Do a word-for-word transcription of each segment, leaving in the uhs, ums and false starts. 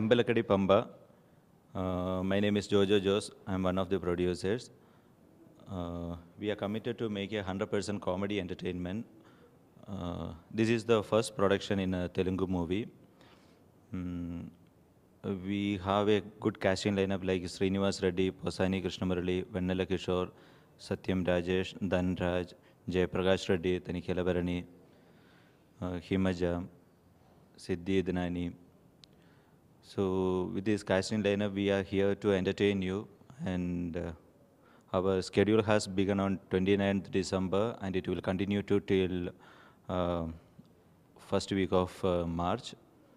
Jambalakadi Pamba. Uh, my name is Jojo Jose. I'm one of the producers. Uh, we are committed to make a one hundred percent comedy entertainment. Uh, this is the first production in a Telugu movie. Mm, we have a good casting lineup like Srinivas Reddy, Posani Krishna Murali, Vennela Kishore, Satyam Rajesh, Dhanraj, Jayaprakash Reddy, Tanikela Bharani, uh, Himaja, Siddhi Dhanani. So with this casting lineup, we are here to entertain you, and uh, our schedule has begun on twenty-ninth December, and it will continue to till uh, first week of uh, March.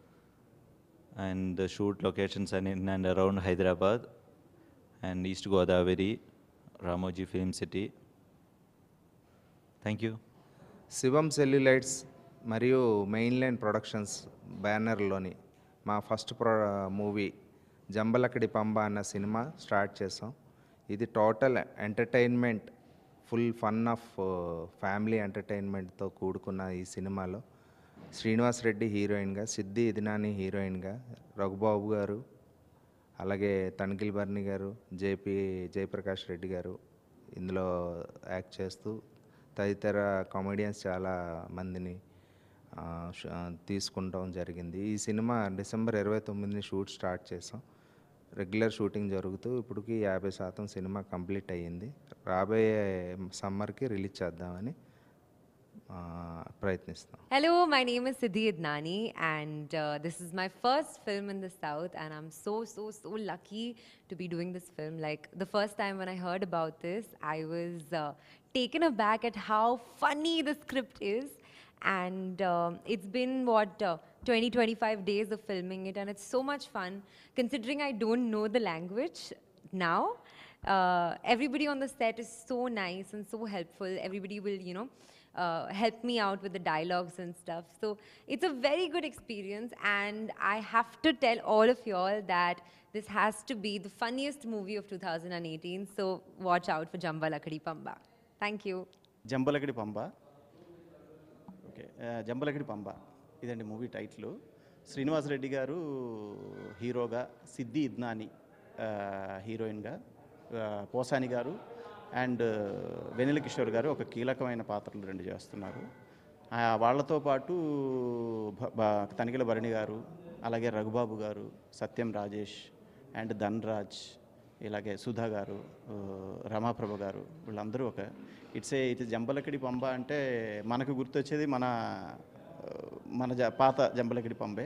And the shoot locations are in and around Hyderabad and East Godavari, Ramoji Film City. Thank you. శివం సెల్యులైట్స్ మరియు mainline productions బ్యానర్లోని మా first pro movie Jambalakadi Pamba అన్న cinema start చేసాం. ఇది total entertainment, full fun of family ఎంటర్టైన్మెంట్తో కూడుకున్న ఈ సినిమాలో శ్రీనివాస్ రెడ్డి హీరోయిన్గా, సిద్ధి ఇదినాని హీరోయిన్గా, రఘుబాబు గారు, అలాగే తనిఖీల్ బర్ని గారు, జేపీ జయప్రకాష్ రెడ్డి గారు ఇందులో యాక్ట్ చేస్తూ తదితర కామెడియన్స్ చాలా మందిని తీసుకుంటాం జరిగింది. ఈ సినిమా డిసెంబర్ ఇరవై తొమ్మిదిని షూట్ స్టార్ట్ చేసాం. రెగ్యులర్ షూటింగ్ జరుగుతూ ఇప్పటికి యాభై శాతం సినిమా కంప్లీట్ అయ్యింది. రాబోయే సమ్మర్కి రిలీజ్ చేద్దామని ప్రయత్నిస్తాం. Hello, my name is Siddhi Idnani and uh, this is my first film in the South, and I'm so so so lucky to be doing this film. Like the first time when I heard about this, I was uh, taken aback at how funny the script is, and uh, it's been what uh, twenty to twenty-five days of filming it, and it's so much fun considering I don't know the language now. Uh, everybody on the set is so nice and so helpful. Everybody will, you know, uh, help me out with the dialogues and stuff. So it's a very good experience, and I have to tell all of y'all that this has to be the funniest movie of two thousand eighteen. So watch out for Jambalakadi Pamba. Thank you. Jambalakadi Pamba. Okay, uh, Jambalakadi Pamba. ఇదండి movie title. Srinivas Reddy గారు హీరోగా, సిద్ధి ఇద్నాని హీరోయిన్గా, పోసాని గారు and వెన్నెల కిషోర్ గారు ఒక కీలకమైన పాత్రలు రెండు చేస్తున్నారు. వాళ్ళతో పాటు తనిఖీల భరణి గారు, అలాగే రఘుబాబు గారు, సత్యం రాజేష్ అండ్ ధన్రాజ్, ఇలాగే సుధా గారు, రమాప్రభ గారు, వీళ్ళందరూ ఒక it's a it Jambalakadi Pamba అంటే మనకు గుర్తొచ్చేది మన మన జ పాత జంబలకడి పంబే.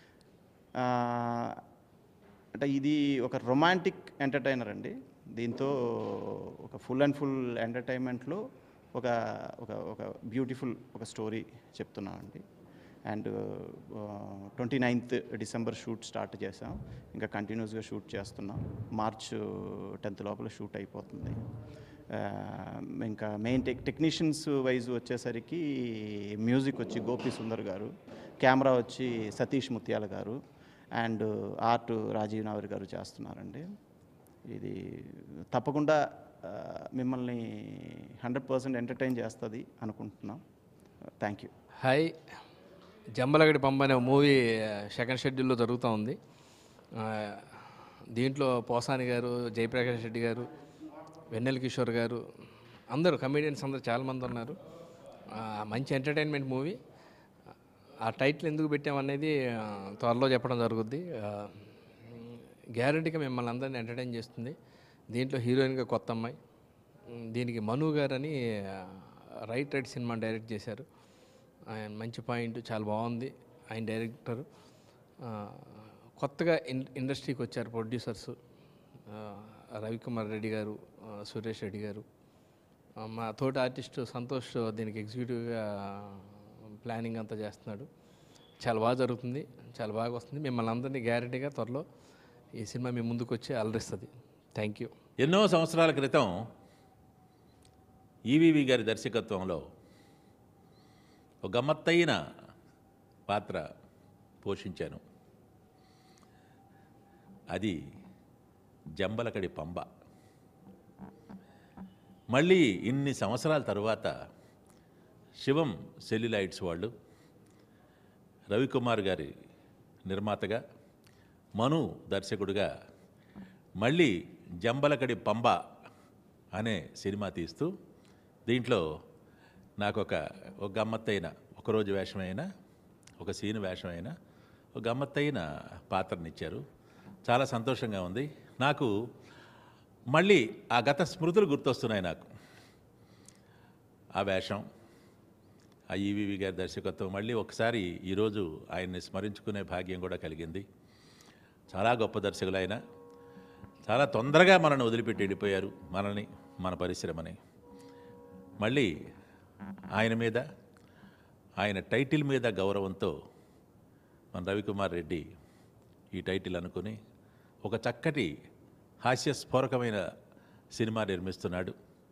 అంటే ఇది ఒక రొమాంటిక్ ఎంటర్టైనర్ అండి. దీంతో ఒక ఫుల్ అండ్ ఫుల్ ఎంటర్టైన్మెంట్లో ఒక ఒక ఒక బ్యూటిఫుల్ ఒక స్టోరీ చెప్తున్నామండి. And twenty ninth December shoot start చేసాం. ఇంకా కంటిన్యూస్గా షూట్ చేస్తున్నాం. మార్చ్ టెన్త్ లోపల షూట్ అయిపోతుంది. ఇంకా మెయిన్ టెక్ టెక్నీషియన్స్ వైజ్ వచ్చేసరికి మ్యూజిక్ వచ్చి గోపి సుందర్ గారు, కెమెరా వచ్చి సతీష్ ముత్యాల గారు అండ్ ఆర్ట్ రాజీవ్ నావరి గారు చేస్తున్నారండి. ఇది తప్పకుండా మిమ్మల్ని హండ్రెడ్ పర్సెంట్ ఎంటర్టైన్ చేస్తుంది అనుకుంటున్నాం. Thank you. Hi, Jambalakadi Pamba అనే మూవీ సెకండ్ షెడ్యూల్లో జరుగుతూ ఉంది. దీంట్లో పోసాని గారు, జయప్రకాష్ రెడ్డి గారు, వెన్నెల కిషోర్ గారు, అందరూ కమెడియన్స్ అందరూ చాలామంది ఉన్నారు. మంచి ఎంటర్టైన్మెంట్ మూవీ. ఆ టైటిల్ ఎందుకు పెట్టామనేది త్వరలో చెప్పడం జరుగుద్ది. గ్యారంటీగా మిమ్మల్ని అందరినీ ఎంటర్టైన్ చేస్తుంది. దీంట్లో హీరోయిన్గా కొత్త అమ్మాయి, దీనికి మను గారు అని రైట్ రైట్ సినిమా డైరెక్ట్ చేశారు. ఆయన మంచి పాయింట్, చాలా బాగుంది. ఆయన డైరెక్టరు కొత్తగా ఇన్ ఇండస్ట్రీకి వచ్చారు ప్రొడ్యూసర్స్ రవికుమార్ రెడ్డి గారు, సురేష్ రెడ్డి గారు, మా తోటి ఆర్టిస్టు సంతోష్ దీనికి ఎగ్జిక్యూటివ్గా ప్లానింగ్ అంతా చేస్తున్నాడు. చాలా బాగా జరుగుతుంది, చాలా బాగా వస్తుంది. మిమ్మల్ని అందరినీ గ్యారంటీగా త్వరలో ఈ సినిమా మీ ముందుకు వచ్చి అలరిస్తుంది. Thank you. ఎన్నో సంవత్సరాల క్రితం ఈవీవి గారి దర్శకత్వంలో ఒక గమ్మత్తైన పాత్ర పోషించాను. అది జంబలకడి పంబ. మళ్ళీ ఇన్ని సంవత్సరాల తరువాత శివం సెల్యులైట్స్ వాళ్ళు రవికుమార్ గారి నిర్మాతగా మను దర్శకుడిగా మళ్ళీ జంబలకడి పంబ అనే సినిమా తీస్తూ దీంట్లో నాకు ఒక ఒక గమ్మత్తైన ఒకరోజు వేషమైన ఒక సీను వేషమైన ఒక గమ్మత్తైన పాత్రనిచ్చారు. చాలా సంతోషంగా ఉంది. నాకు మళ్ళీ ఆ గత స్మృతులు గుర్తొస్తున్నాయి. నాకు ఆ వేషం, ఆ ఈవీవి గారి దర్శకత్వం మళ్ళీ ఒకసారి ఈరోజు ఆయన్ని స్మరించుకునే భాగ్యం కూడా కలిగింది. చాలా గొప్ప దర్శకులు ఆయన. చాలా తొందరగా మనల్ని వదిలిపెట్టి వెళ్ళిపోయారు, మనల్ని, మన పరిశ్రమని. మళ్ళీ ఆయన మీద, ఆయన టైటిల్ మీద గౌరవంతో మన రవికుమార్ రెడ్డి ఈ టైటిల్ అనుకుని ఒక చక్కటి హాస్యస్ఫోరకమైన సినిమా నిర్మిస్తున్నాడు.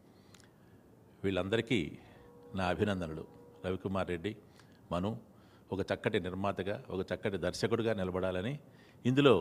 వీళ్ళందరికీ నా అభినందనలు. రవికుమార్ రెడ్డి, మను ఒక చక్కటి నిర్మాతగా, ఒక చక్కటి దర్శకుడిగా నిలబడాలని, ఇందులో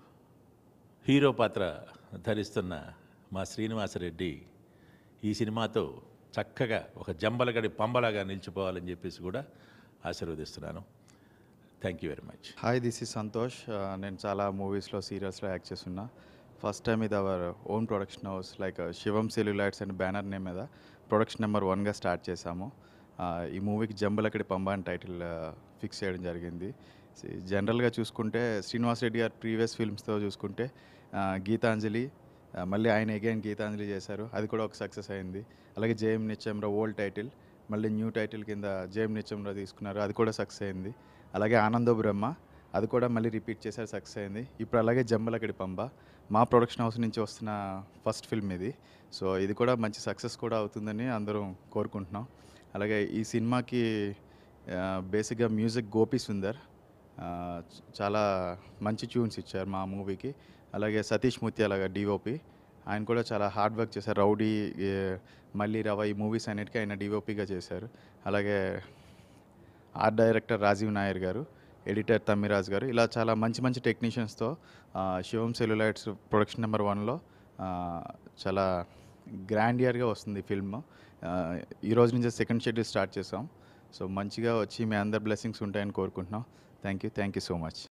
హీరో పాత్ర ధరిస్తున్న మా శ్రీనివాస్ రెడ్డి ఈ సినిమాతో చక్కగా ఒక జంబలగడి పంబలాగా నిలిచిపోవాలని చెప్పేసి కూడా ఆశీర్వదిస్తున్నాను. Thank you very much. Hi, this is Santosh. నేను చాలా మూవీస్లో, సీరియల్స్లో యాక్ట్ చేస్తున్నా. ఫస్ట్ టైం ఇది our own production house like Shivam Celluloids and banner name మీద ప్రొడక్షన్ నెంబర్ వన్గా స్టార్ట్ చేశాము. ఈ మూవీకి జంబలకడి పంబ అని టైటిల్ ఫిక్స్ చేయడం జరిగింది. జనరల్గా చూసుకుంటే శ్రీనివాస్ రెడ్డి గారు ప్రీవియస్ ఫిల్మ్స్తో చూసుకుంటే గీతాంజలి, మళ్ళీ ఆయన అగైన్ గీతాంజలి చేశారు, అది కూడా ఒక సక్సెస్ అయింది. అలాగే జయమ్ నిత్యంలో ఓల్డ్ టైటిల్, మళ్ళీ న్యూ టైటిల్ కింద జయమ్ నిత్యంలో తీసుకున్నారు, అది కూడా సక్సెస్ అయింది. అలాగే ఆనందో బ్రహ్మ, అది కూడా మళ్ళీ రిపీట్ చేశారు, సక్సెస్ అయింది. ఇప్పుడు అలాగే జంబలకడి పంబ మా ప్రొడక్షన్ హౌస్ నుంచి వస్తున్న ఫస్ట్ ఫిల్మ్ ఇది. సో ఇది కూడా మంచి సక్సెస్ కూడా అవుతుందని అందరం కోరుకుంటున్నాం. అలాగే ఈ సినిమాకి బేసిక్గా మ్యూజిక్ గోపి సుందర్ చాలా మంచి ట్యూన్స్ ఇచ్చారు మా మూవీకి. అలాగే సతీష్ ముత్యాల డిఓపి, ఆయన కూడా చాలా హార్డ్ వర్క్ చేశారు. రౌడీ, మళ్ళీ రవ ఈ మూవీస్ అన్నిటికీ ఆయన డిఓపిగా చేశారు. అలాగే ఆర్ట్ డైరెక్టర్ రాజీవ్ నాయర్ గారు, ఎడిటర్ తమ్మిరాజ్ గారు, ఇలా చాలా మంచి మంచి టెక్నీషియన్స్తో శివం సెల్యులైట్స్ ప్రొడక్షన్ నెంబర్ వన్లో చాలా గ్రాండియర్గా వస్తుంది ఫిల్మ్. ఈరోజు నుంచి సెకండ్ షెడ్యూల్ స్టార్ట్ చేసాం. సో మంచిగా వచ్చి మీ అందరి బ్లెస్సింగ్స్ ఉంటాయని కోరుకుంటున్నాం. Thank you thank you so much.